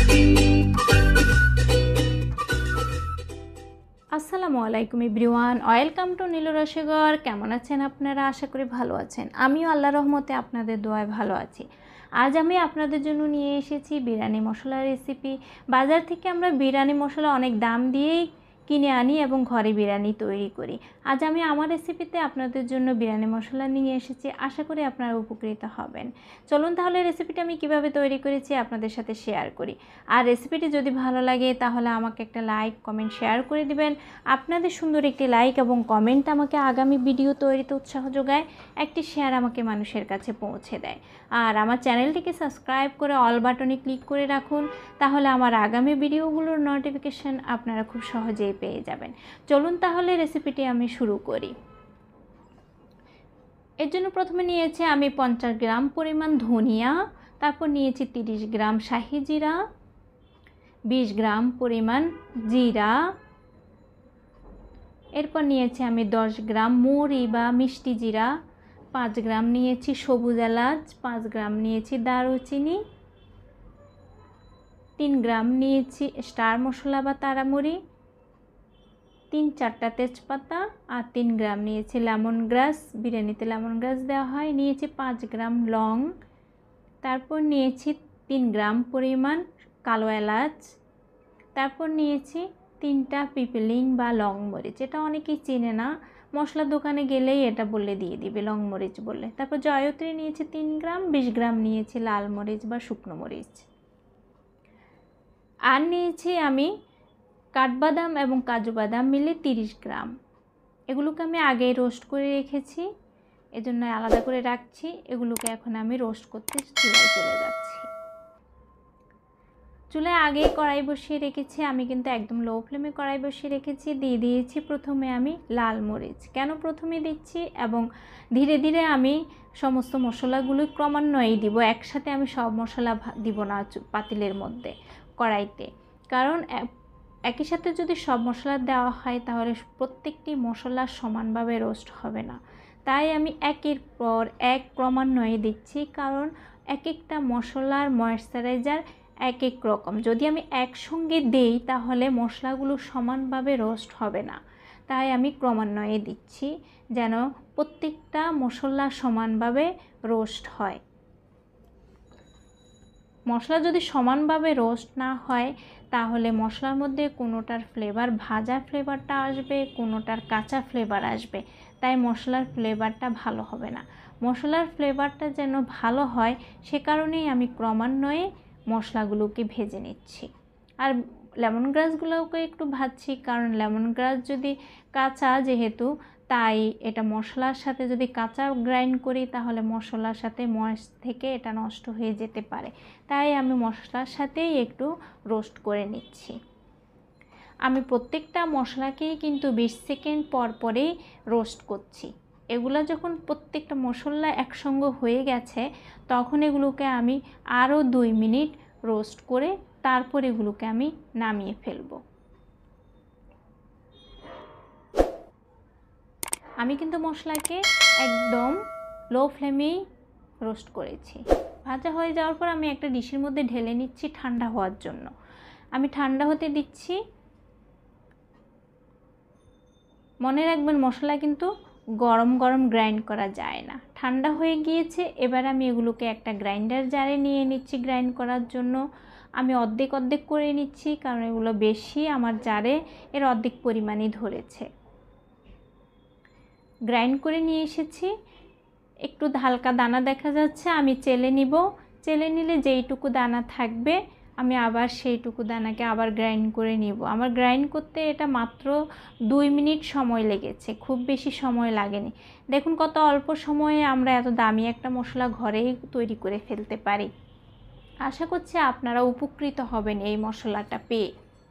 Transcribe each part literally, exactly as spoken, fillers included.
আসসালামু আলাইকুম everyone, welcome to নীলু রসগর। কেমন আছেন আপনারা? আশা করি ভালো আছেন। আমিও আল্লাহর রহমতে আপনাদের দোয়ায় ভালো আছি। আজ আমি আপনাদের জন্য নিয়ে এসেছি বিরিয়ানি মশলা রেসিপি। বাজার থেকে আমরা বিরিয়ানি মশলা অনেক দাম দিয়েই কিনে আনি এবং ঘরে বিরিয়ানি তৈরি করি। আজ আমি আমার রেসিপিতে আপনাদের জন্য বিরিয়ানি মশলা নিয়ে এসেছি। আশা করি আপনারা উপকৃত হবেন। চলুন তাহলে রেসিপিটা আমি কিভাবে তৈরি করেছি আপনাদের সাথে শেয়ার করি। আর রেসিপিটি যদি ভালো লাগে তাহলে আমাকে একটা লাইক কমেন্ট শেয়ার করে দিবেন। আপনাদের সুন্দর একটি লাইক এবং কমেন্ট আমাকে আগামী ভিডিও তৈরিতে উৎসাহ যোগায়, একটি শেয়ার আমাকে মানুষের কাছে পৌঁছে দেয়। আর আমার চ্যানেলটিকে সাবস্ক্রাইব করে অল বাটনে ক্লিক করে রাখুন, তাহলে আমার আগামী ভিডিওগুলোর নোটিফিকেশন আপনারা খুব সহজেই পেয়ে যাবেন। চলুন তাহলে রেসিপিটি আমি শুরু করি। এর জন্য প্রথমে নিয়েছি আমি পঞ্চাশ গ্রাম পরিমাণ ধনিয়া, তারপর নিয়েছি তিরিশ গ্রাম শাহি জিরা, বিশ গ্রাম পরিমাণ জিরা, এরপর নিয়েছি আমি দশ গ্রাম মৌরি বা মিষ্টি জিরা, পাঁচ গ্রাম নিয়েছি সবুজ এলাচ, পাঁচ গ্রাম নিয়েছি দারুচিনি, তিন গ্রাম নিয়েছি স্টার মশলা বা তারামুড়ি, তিন চারটা তেজপাতা, আর তিন গ্রাম নিয়েছি লেমন গ্রাস, বিরিয়ানিতে লেমন গ্রাস দেওয়া হয়, নিয়েছি পাঁচ গ্রাম লং, তারপর নিয়েছি তিন গ্রাম পরিমাণ কালো এলাচ, তারপর নিয়েছি তিনটা পিপলিং বা লং মরিচ। এটা অনেকেই চেনে না, মশলার দোকানে গেলেই এটা বলে দিয়ে দিবে লং মরিচ বলে। তারপর জয়ত্রি নিয়েছি তিন গ্রাম, বিশ গ্রাম নিয়েছি লাল মরিচ বা শুকনো মরিচ। আর নিয়েছি আমি কাঠবাদাম এবং কাজু বাদাম মিলে তিরিশ গ্রাম। এগুলোকে আমি আগেই রোস্ট করে রেখেছি, এজন্য আলাদা করে রাখছি। এগুলোকে এখন আমি রোস্ট করতে চুলায় চলে যাচ্ছি। চুলায় আগেই কড়াই বসিয়ে রেখেছি, আমি কিন্তু একদম লো ফ্লেমে কড়াই বসিয়ে রেখেছি। দিয়ে দিয়েছি প্রথমে আমি লাল মরিচ। কেন প্রথমে দিচ্ছি এবং ধীরে ধীরে আমি সমস্ত মশলাগুলো ক্রমান্বয়ে দিব, একসাথে আমি সব মশলা দিব না পাতিলের মধ্যে কড়াইতে। কারণ একই সাথে যদি সব মশলা দেওয়া হয় তাহলে প্রত্যেকটি মশলা সমানভাবে রোস্ট হবে না। তাই আমি একের পর এক ক্রমান্বয়ে দিচ্ছি, কারণ এক একটা মশলার ময়েশ্চারাইজার এক এক রকম। যদি আমি একসঙ্গে দেই তাহলে মশলাগুলো সমানভাবে রোস্ট হবে না। তাই আমি ক্রমান্বয়ে দিচ্ছি যেন প্রত্যেকটা মশলা সমানভাবে রোস্ট হয়। মশলা যদি সমানভাবে রোস্ট না হয় তাহলে মশলার মধ্যে কোনোটার ফ্লেভার ভাজা ফ্লেভারটা আসবে, কোনোটার কাঁচা ফ্লেভার আসবে। তাই মশলার ফ্লেভারটা ভালো হবে না। মশলার ফ্লেভারটা যেন ভালো হয় সে কারণেই আমি ক্রমান্বয়ে মশলাগুলোকে ভেজে নিচ্ছি। আর লেমন গ্রাসগুলোকে একটু ভাজছি, কারণ লেমন গ্রাস যদি কাঁচা যেহেতু, তাই এটা মশলার সাথে যদি কাঁচা গ্রাইন্ড করি তাহলে মশলার সাথে ময়েস থেকে এটা নষ্ট হয়ে যেতে পারে। তাই আমি মশলার সাথেই একটু রোস্ট করে নিচ্ছি। আমি প্রত্যেকটা মশলাকেই কিন্তু বিশ সেকেন্ড পর পরেই রোস্ট করছি। এগুলো যখন প্রত্যেকটা মশলা একসঙ্গে হয়ে গেছে তখন এগুলোকে আমি আরও দুই মিনিট রোস্ট করে তারপর এগুলোকে আমি নামিয়ে ফেলব। আমি কিন্তু মশলাকে একদম লো ফ্লেমেই রোস্ট করেছি। ভাজা হয়ে যাওয়ার পর আমি একটা ডিশের মধ্যে ঢেলে নিচ্ছি ঠান্ডা হওয়ার জন্য। আমি ঠান্ডা হতে দিচ্ছি। মনে রাখবেন মশলা কিন্তু গরম গরম গ্রাইন্ড করা যায় না, ঠান্ডা হয়ে গিয়েছে। এবার আমি এগুলোকে একটা গ্রাইন্ডার জারে নিয়ে নিচ্ছি গ্রাইন্ড করার জন্য। আমি অর্ধেক অর্ধেক করে নিচ্ছি, কারণ এগুলো বেশি আমার জারে এর অর্ধেক পরিমাণই ধরেছে। গ্রাইন্ড করে নিয়ে এসেছি। একটু হালকা দানা দেখা যাচ্ছে, আমি চেলে নিব। চেলে নিলে যেইটুকু দানা থাকবে আমি আবার সেইটুকু দানাকে আবার গ্রাইন্ড করে নিব। আমার গ্রাইন্ড করতে এটা মাত্র দুই মিনিট সময় লেগেছে, খুব বেশি সময় লাগেনি। দেখুন কত অল্প সময়ে আমরা এত দামি একটা মশলা ঘরেই তৈরি করে ফেলতে পারি। আশা করছি আপনারা উপকৃত হবেন এই মশলাটা পেয়ে।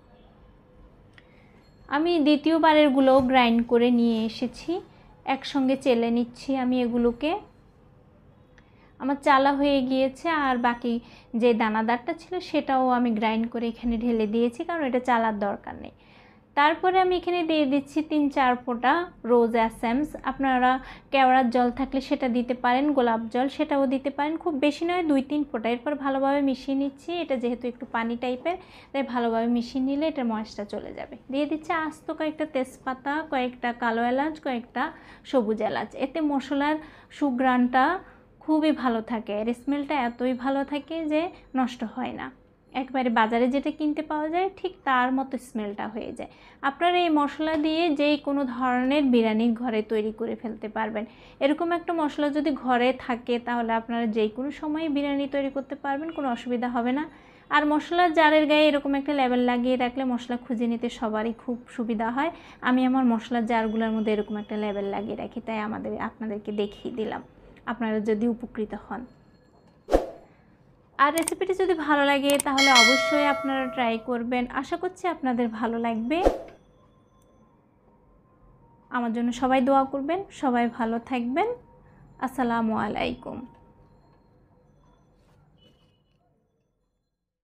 আমি দ্বিতীয়বারেরগুলোও গ্রাইন্ড করে নিয়ে এসেছি, একসঙ্গে চেলে নিচ্ছি আমি এগুলোকে। আমার চালা হয়ে গিয়েছে, আর বাকি যে দানাদারটা ছিল সেটাও আমি গ্রাইন্ড করে এখানে ঢেলে দিয়েছি, কারণ এটা চালার দরকার নেই। তারপরে আমি এখানে দিয়ে দিচ্ছি তিন চার ফোঁটা রোজ এসেন্স। আপনারা কেওড়ার জল থাকলে সেটা দিতে পারেন, গোলাপ জল সেটাও দিতে পারেন, খুব বেশি নয় দুই তিন ফোঁটা। এরপর ভালোভাবে মিশিয়ে নিচ্ছি। এটা যেহেতু একটু পানি টাইপের, তাই ভালোভাবে মিশিয়ে নিলে এটার ময়েসটা চলে যাবে। দিয়ে দিচ্ছি আস্ত কয়েকটা তেজপাতা, কয়েকটা কালো এলাচ, কয়েকটা সবুজ এলাচ। এতে মশলার সুঘ্রাণটা খুবই ভালো থাকে, এর স্মেলটা এতই ভালো থাকে যে নষ্ট হয় না। একবারে বাজারে যেটা কিনতে পাওয়া যায় ঠিক তার মতো স্মেলটা হয়ে যায়। আপনারা এই মশলা দিয়ে যেই কোনো ধরনের বিরিয়ানি ঘরে তৈরি করে ফেলতে পারবেন। এরকম একটা মশলা যদি ঘরে থাকে তাহলে আপনারা যেই কোনো সময় বিরিয়ানি তৈরি করতে পারবেন, কোনো অসুবিধা হবে না। আর মশলার জারের গায়ে এরকম একটা লেবেল লাগিয়ে রাখলে মশলা খুঁজে নিতে সবারই খুব সুবিধা হয়। আমি আমার মশলার জারগুলোর মধ্যে এরকম একটা লেবেল লাগিয়ে রাখি, তাই আমাদের আপনাদেরকে দেখিয়ে দিলাম, আপনারা যদি উপকৃত হন। আর রেসিপিটি যদি ভালো লাগে তাহলে অবশ্যই আপনারা ট্রাই করবেন। আশা করছি আপনাদের ভালো লাগবে। আমার জন্য সবাই দোয়া করবেন। সবাই ভালো থাকবেন। আসসালামু আলাইকুম।